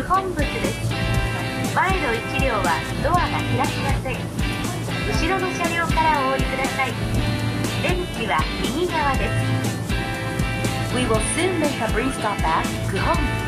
本物です。前の1両はドアが開きません。後ろの車両からお降りください。出口は右側です。 We will soon make a brief stop at Guhong.